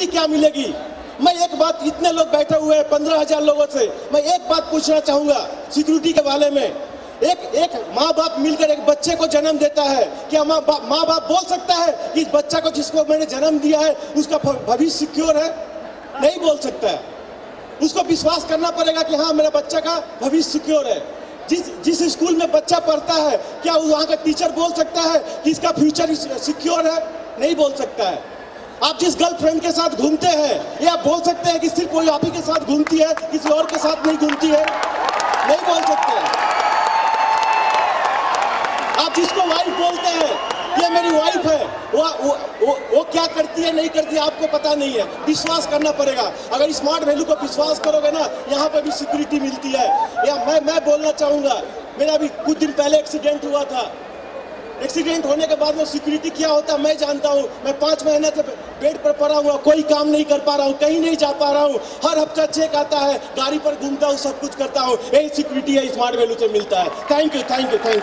Security क्या मिलेगी। मैं एक बात, इतने लोग बैठे हुए हैं 15,000 लोगों से, मैं एक बात पूछना चाहूंगा सिक्योरिटी के बारे में। एक माँ बाप मिलकर एक बच्चे को जन्म देता है, क्या माँ बाप बोल सकता है कि इस बच्चा को जिसको मैंने जन्म दिया है उसका भविष्य सिक्योर है? नहीं बोल सकता है। उसको विश्वास करना पड़ेगा कि हाँ मेरा बच्चा का भविष्य सिक्योर है। जिस स्कूल में बच्चा पढ़ता है, क्या वहाँ का टीचर बोल सकता है कि इसका फ्यूचर सिक्योर है? नहीं बोल सकता है। आप जिस गर्लफ्रेंड के साथ घूमते हैं, या बोल सकते हैं कि सिर्फ कोई आप ही के साथ घूमती है, किसी और के साथ नहीं घूमती है? नहीं बोल सकते। आप जिसको वाइफ बोलते हैं, ये मेरी वाइफ है, वो क्या करती है नहीं करती है आपको पता नहीं है। विश्वास करना पड़ेगा। अगर स्मार्ट वैल्यू को विश्वास करोगे ना, यहाँ पे भी सिक्योरिटी मिलती है। या मैं बोलना चाहूँगा, मेरा भी कुछ दिन पहले एक्सीडेंट हुआ था। एक्सीडेंट होने के बाद में सिक्योरिटी क्या होता है मैं जानता हूँ। मैं 5 महीने से बेड पर पड़ा हुआ, कोई काम नहीं कर पा रहा हूँ, कहीं नहीं जा पा रहा हूँ। हर हफ्ता चेक आता है, गाड़ी पर घूमता हूँ, सब कुछ करता हूँ। यही सिक्योरिटी है, स्मार्ट वैल्यू से मिलता है। Thank you.